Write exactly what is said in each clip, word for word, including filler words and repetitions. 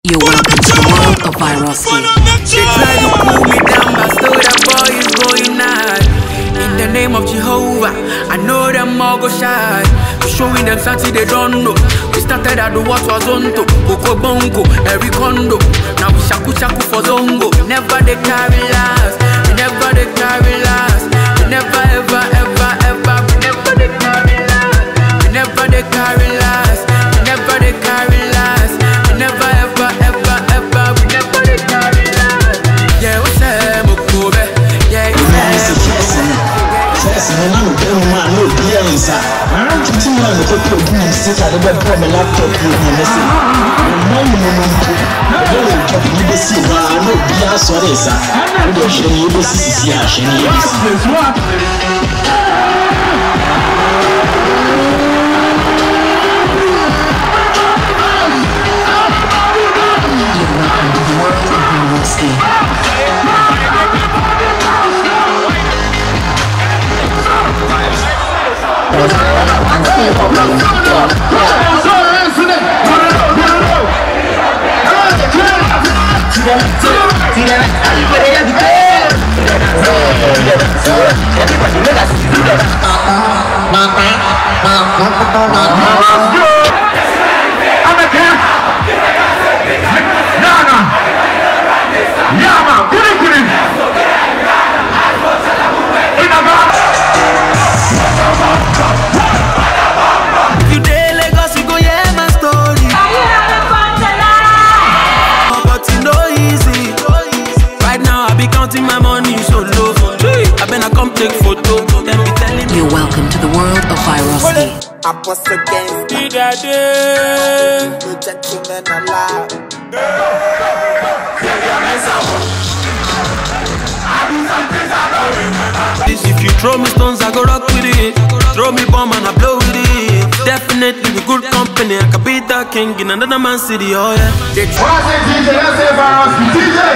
You're welcome to the world of Vyrusky. They try to pull me down, but still that boy is going high. In the name of Jehovah, I know them all go shy. We're showing them something they don't know. We started at the what was on to Coco Bongo, every condo. Now we shaku shaku for Zongo. Never they carry last. We never they carry last. We never ever ever ever. We never they carry last. We never they carry last. We never they carry last. We never ever ever ever. We never they carry last. Yeah, we say Mokobe. Yeah, we say Mokobe. Yes, I know you man, no beers. I'm teaching you to put your sit at the web from a laptop with my message. No, no, no, no. Don't talk to the sea. No beer, sorry, sir. I'm going to show you the C C R. You're welcome to the world of Vyrusky. I bust against the gentlemen alive. If you throw me stones, I go rock with it. Throw me bomb and I blow with it. Definitely with good company. I could be the king in another man's city. Oh yeah. What I say, D J? I say Vyrusky, D J.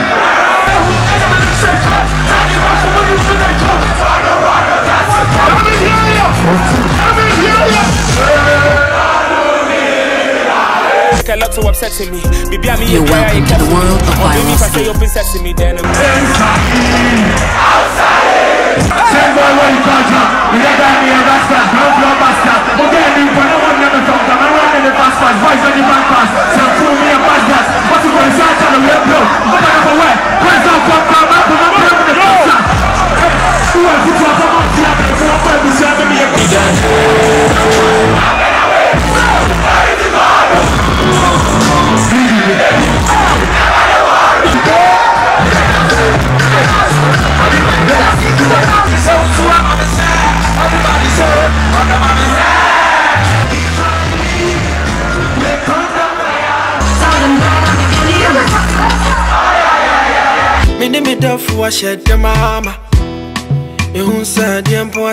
So upsetting me. You're welcome to the world of Vyrusky. Me me do for shed the mama. You said the emperor.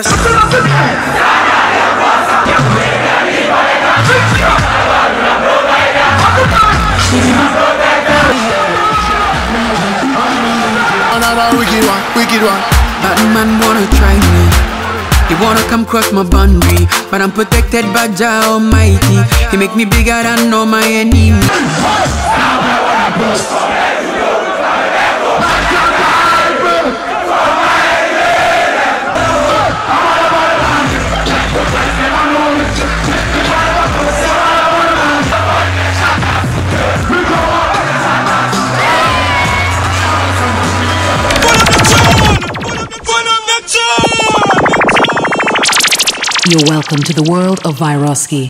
Another wicked one, wicked one. Bad man wanna try me. He wanna come cross my boundary, but I'm protected by Jah Almighty. He make me bigger than all my enemies. You're welcome to the world of Vyrusky.